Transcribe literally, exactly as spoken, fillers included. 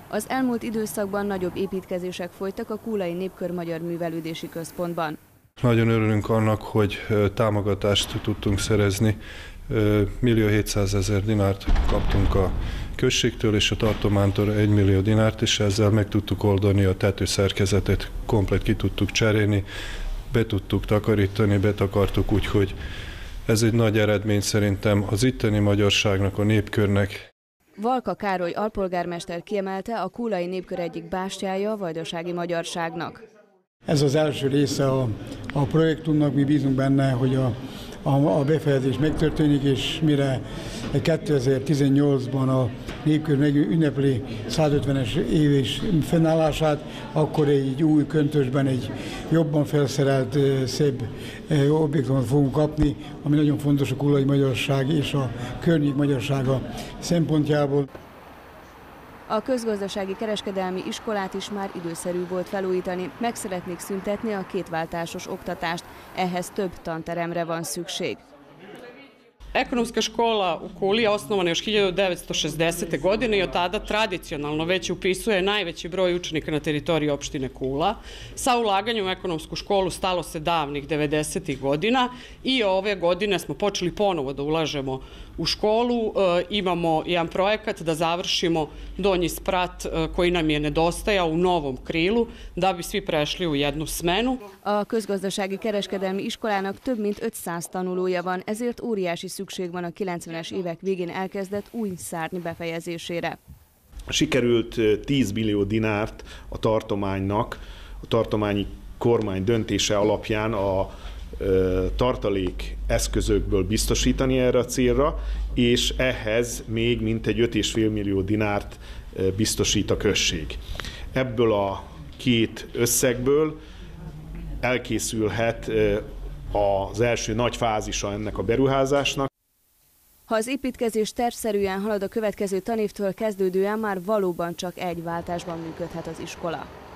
Az elmúlt időszakban nagyobb építkezések folytak a Kúlai Népkör Magyar Művelődési Központban. Nagyon örülünk annak, hogy támogatást tudtunk szerezni. millió hétszázezer dinárt kaptunk a községtől és a tartománytól egy millió dinárt, és ezzel meg tudtuk oldani a tetőszerkezetet, komplet ki tudtuk cserélni, be tudtuk takarítani, betakartuk, úgyhogy ez egy nagy eredmény szerintem az itteni magyarságnak, a népkörnek. Valka Károly alpolgármester kiemelte, a Kúlai Népkör egyik bástyája a vajdasági magyarságnak. Ez az első része a, a projektunknak, mi bízunk benne, hogy a, a, a befejezés megtörténik, és mire kétezer-tizennyolcban a Népkör ünnepli százötvenes éves fennállását, akkor egy új köntösben egy jobban felszerelt, szép objektumot fogunk kapni, ami nagyon fontos a kúlai magyarság és a környék magyarsága szempontjából. A közgazdasági kereskedelmi iskolát is már időszerű volt felújítani, meg szeretnék szüntetni a kétváltásos oktatást, ehhez több tanteremre van szükség. Ekonomska škola u Kuli je osnovana još hiljadu devetsto šezdesete. godine i od tada tradicionalno već upisuje najveći broj učenika na teritoriji opštine Kula. Sa ulaganjem u ekonomsku školu stalo se davnih devedesetih godina i ove godine smo počeli ponovo da ulažemo u školu. E, imamo jedan projekat da završimo donji sprat e, koji nam je nedostajao u novom krilu da bi svi prešli u jednu smenu. A közgazdasági kereskedelmi iskolának több mint ötszáz tanulója van, ezért óriási szükség van a kilencvenes évek végén elkezdett új szárny befejezésére. Sikerült tíz millió dinárt a tartománynak, a tartományi kormány döntése alapján a tartalék eszközökből biztosítani erre a célra, és ehhez még mintegy öt és fél millió dinárt biztosít a község. Ebből a két összegből elkészülhet az első nagy fázisa ennek a beruházásnak. Ha az építkezés tervszerűen halad, a következő tanévtől kezdődően már valóban csak egy váltásban működhet az iskola.